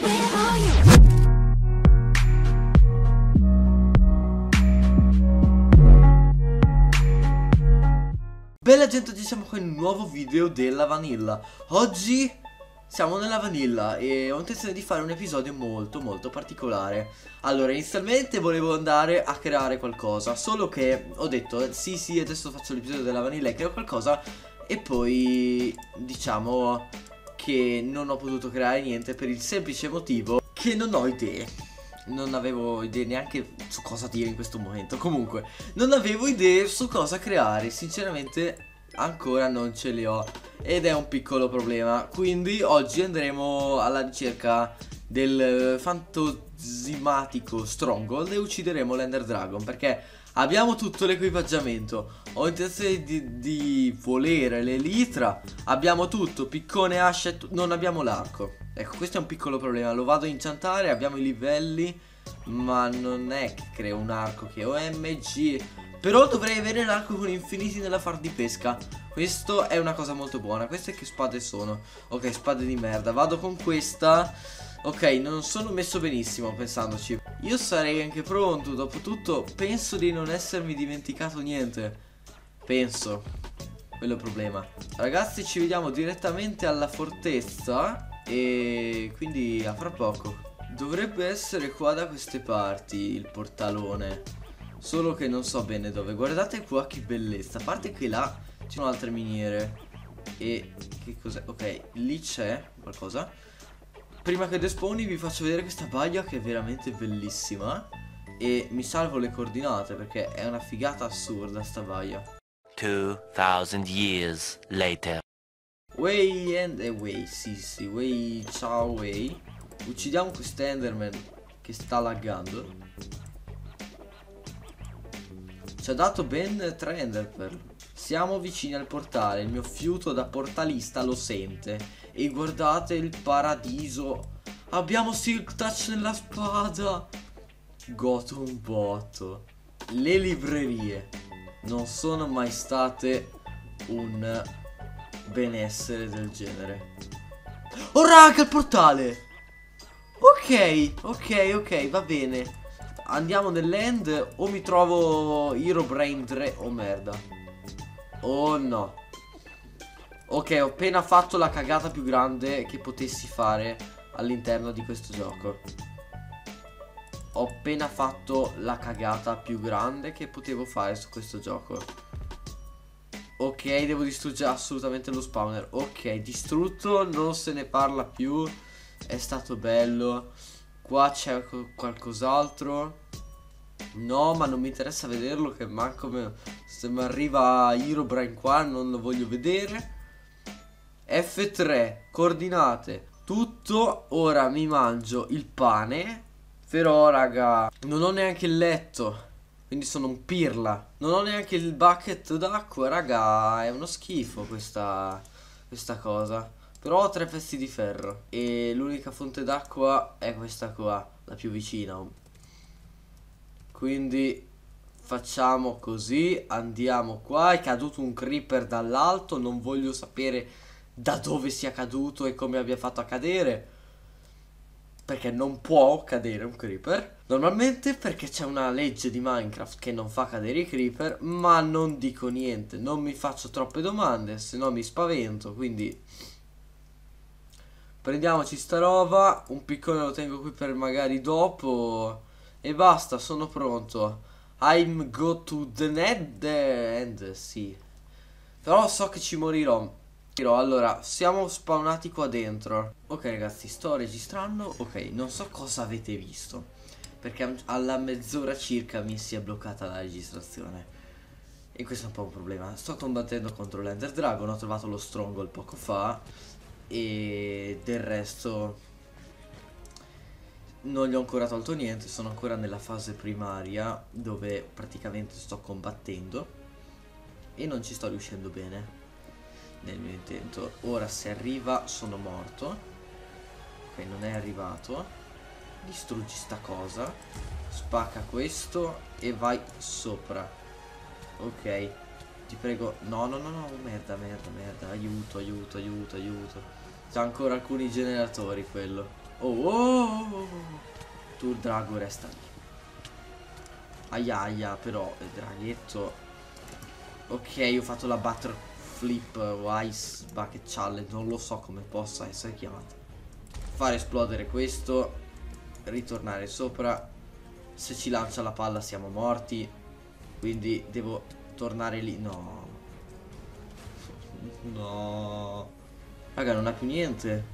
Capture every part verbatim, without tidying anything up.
Bella gente, oggi siamo con un nuovo video della vanilla. Oggi siamo nella vanilla e ho intenzione di fare un episodio molto molto particolare. Allora, inizialmente volevo andare a creare qualcosa, solo che ho detto sì sì adesso faccio l'episodio della vanilla e creo qualcosa. E poi diciamo che non ho potuto creare niente per il semplice motivo che non ho idee. Non avevo idee neanche su cosa dire in questo momento. Comunque, non avevo idee su cosa creare. Sinceramente ancora non ce le ho ed è un piccolo problema. Quindi oggi andremo alla ricerca del fantosimatico Stronghold e uccideremo l'Ender Dragon, perché abbiamo tutto l'equipaggiamento. Ho intenzione di, di volere l'elitra. Abbiamo tutto, piccone, ascia, non abbiamo l'arco. Ecco, questo è un piccolo problema. Lo vado a inchantare, abbiamo i livelli, ma non è che creo un arco che O M G. Però dovrei avere l'arco con infiniti nella far di pesca. Questo è una cosa molto buona. Queste che spade sono? Ok, spade di merda. Vado con questa. Ok, non sono messo benissimo pensandoci. Io sarei anche pronto. Dopotutto penso di non essermi dimenticato niente. Penso. Quello è il problema. Ragazzi, ci vediamo direttamente alla fortezza. E quindi a fra poco. Dovrebbe essere qua da queste parti il portalone, solo che non so bene dove. Guardate qua che bellezza. A parte che là ci sono altre miniere. E che cos'è? Ok, lì c'è qualcosa. Prima che despawni vi faccio vedere questa baia che è veramente bellissima. E mi salvo le coordinate perché è una figata assurda sta baia. two thousand years later. Way and eh, way, sì sì, way, ciao way. Uccidiamo questo Enderman che sta laggando. Ci ha dato ben tre Ender Pearl. Siamo vicini al portale. Il mio fiuto da portalista lo sente. E guardate il paradiso. Abbiamo Silk Touch nella spada. Goto un botto. Le librerie non sono mai state un benessere del genere. Oh raga, il portale. Ok, ok, ok, va bene. Andiamo nell'end o mi trovo Herobrine tre. Oh merda. Oh no. Ok, ho appena fatto la cagata più grande che potessi fare all'interno di questo gioco. Ho appena fatto la cagata più grande che potevo fare su questo gioco. Ok, devo distruggere assolutamente lo spawner. Ok, distrutto, non se ne parla più. È stato bello. Qua c'è qualcos'altro. No, ma non mi interessa vederlo, che manco me... se mi arriva Herobrine qua non lo voglio vedere. F tre, coordinate, tutto. Ora mi mangio il pane. Però raga, non ho neanche il letto, quindi sono un pirla. Non ho neanche il bucket d'acqua, raga. È uno schifo questa, questa cosa. Però ho tre pezzi di ferro e l'unica fonte d'acqua è questa qua, la più vicina. Quindi facciamo così, andiamo qua. È caduto un creeper dall'alto. Non voglio sapere da dove sia caduto e come abbia fatto a cadere, perché non può cadere un creeper normalmente, perché c'è una legge di Minecraft che non fa cadere i creeper. Ma non dico niente, non mi faccio troppe domande, se no mi spavento. Quindi prendiamoci sta roba. Un piccone lo tengo qui per magari dopo. E basta, sono pronto. I'm go to the net end, sì. Però so che ci morirò. Allora, siamo spawnati qua dentro. Ok ragazzi, sto registrando. Ok, non so cosa avete visto, perché alla mezz'ora circa mi si è bloccata la registrazione. E questo è un po' un problema. Sto combattendo contro l'Ender Dragon. Ho trovato lo Stronghold poco fa. E del resto non gli ho ancora tolto niente. Sono ancora nella fase primaria, dove praticamente sto combattendo e non ci sto riuscendo bene nel mio intento. Ora se arriva sono morto. Ok, non è arrivato. Distruggi sta cosa. Spacca questo e vai sopra. Ok, ti prego. No, no, no, no, merda, merda, merda. Aiuto, aiuto, aiuto, aiuto. C'ha ancora alcuni generatori quello. Oh, oh, oh, oh. Tu il drago resta lì. Aia aia, però il draghetto. Ok, ho fatto la butter flip o ice bucket challenge, non lo so come possa essere chiamata. Fare esplodere questo, ritornare sopra. Se ci lancia la palla siamo morti, quindi devo tornare lì. No, no, raga, non ha più niente.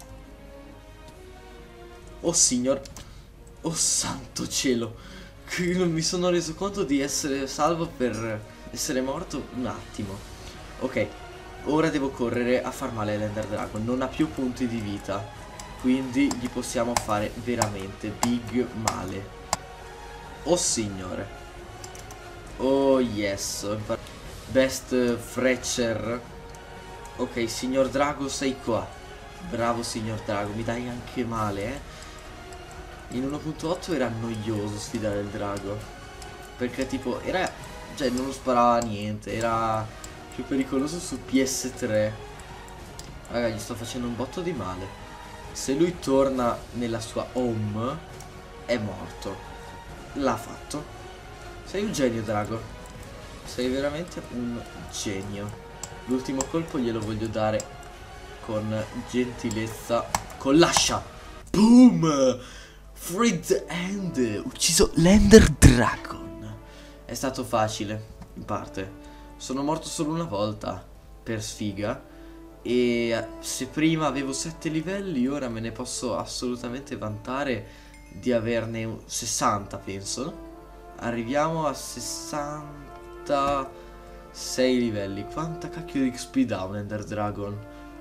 Oh signor, oh santo cielo, non mi sono reso conto di essere salvo per essere morto un attimo. Ok, ora devo correre a far male all'Ender Dragon. Non ha più punti di vita, quindi gli possiamo fare veramente big male. Oh signore. Oh yes. Best Fletcher. Ok, signor Drago, sei qua. Bravo signor Drago, mi dai anche male, eh. In uno punto otto era noioso sfidare il drago, perché tipo era, cioè non lo sparava niente, era più pericoloso su P S tre. Raga, gli sto facendo un botto di male. Se lui torna nella sua home è morto. L'ha fatto. Sei un genio, drago. Sei veramente un genio. L'ultimo colpo glielo voglio dare con gentilezza, con l'ascia. Boom! Fred End, ucciso l'Ender Dragon. È stato facile, in parte. Sono morto solo una volta, per sfiga. E se prima avevo sette livelli, ora me ne posso assolutamente vantare di averne sessanta, penso. Arriviamo a sessantasei livelli. Quanta cacchio di X P dà un Ender Dragon?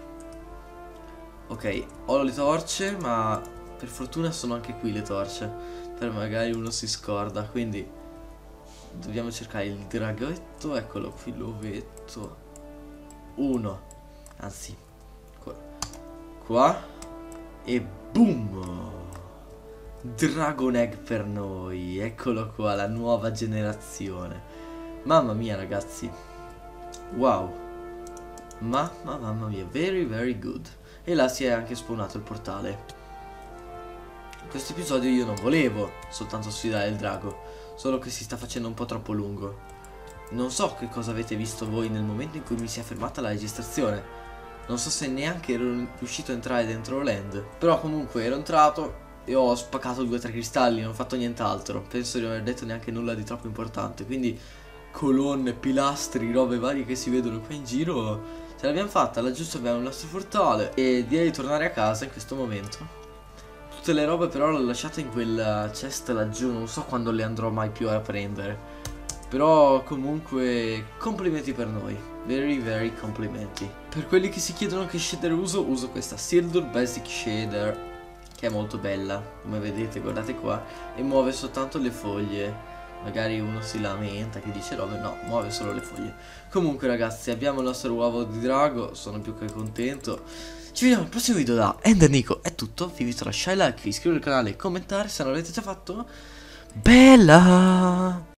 Ok, ho le torce, ma per fortuna sono anche qui le torce, per magari uno si scorda, quindi dobbiamo cercare il draghetto. Eccolo qui, l'ovetto. Uno, anzi qua, qua. E boom, Dragon Egg per noi. Eccolo qua, la nuova generazione. Mamma mia ragazzi, wow, mamma mamma mia, very very good. E là si è anche spawnato il portale. In questo episodio io non volevo soltanto sfidare il drago, solo che si sta facendo un po' troppo lungo. Non so che cosa avete visto voi nel momento in cui mi si è fermata la registrazione. Non so se neanche ero riuscito a entrare dentro Land. Però comunque ero entrato e ho spaccato due o tre cristalli, non ho fatto nient'altro. Penso di non aver detto neanche nulla di troppo importante. Quindi colonne, pilastri, robe varie che si vedono qua in giro, ce l'abbiamo fatta. Laggiù abbiamo il nostro portale e direi di tornare a casa in questo momento. Tutte le robe però le ho lasciate in quel chest laggiù, non so quando le andrò mai più a prendere. Però comunque complimenti per noi, very very complimenti. Per quelli che si chiedono che shader uso, uso questa Sildur Basic Shader, che è molto bella, come vedete, guardate qua, e muove soltanto le foglie. Magari uno si lamenta che dice robe, no, muove solo le foglie. Comunque ragazzi, abbiamo il nostro uovo di drago, sono più che contento. Ci vediamo al prossimo video da Ender Nico. È tutto, vi invito a lasciare like, iscrivervi al canale e commentare se non l'avete già fatto. Bella!